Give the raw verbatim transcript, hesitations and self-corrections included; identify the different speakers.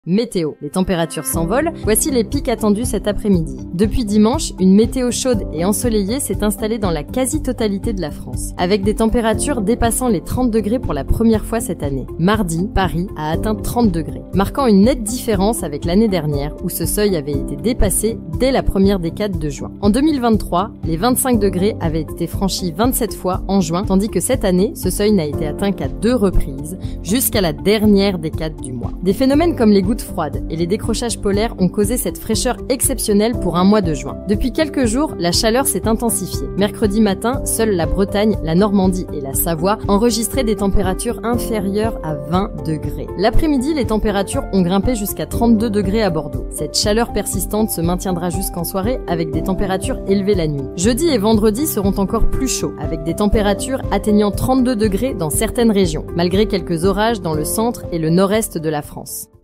Speaker 1: Météo. Les températures s'envolent, voici les pics attendus cet après-midi. Depuis dimanche, une météo chaude et ensoleillée s'est installée dans la quasi-totalité de la France, avec des températures dépassant les trente degrés pour la première fois cette année. Mardi, Paris a atteint trente degrés, marquant une nette différence avec l'année dernière où ce seuil avait été dépassé dès la première décade de juin. En deux mille vingt-trois, les vingt-cinq degrés avaient été franchis vingt-sept fois en juin, tandis que cette année, ce seuil n'a été atteint qu'à deux reprises, jusqu'à la dernière décade du mois. Des phénomènes comme les gouttes froides et les décrochages polaires ont causé cette fraîcheur exceptionnelle pour un mois de juin. Depuis quelques jours, la chaleur s'est intensifiée. Mercredi matin, seule la Bretagne, la Normandie et la Savoie enregistraient des températures inférieures à vingt degrés. L'après-midi, les températures ont grimpé jusqu'à trente-deux degrés à Bordeaux. Cette chaleur persistante se maintiendra jusqu'en soirée avec des températures élevées la nuit. Jeudi et vendredi seront encore plus chauds, avec des températures atteignant trente-deux degrés dans certaines régions, malgré quelques orages dans le centre et le nord-est de la France.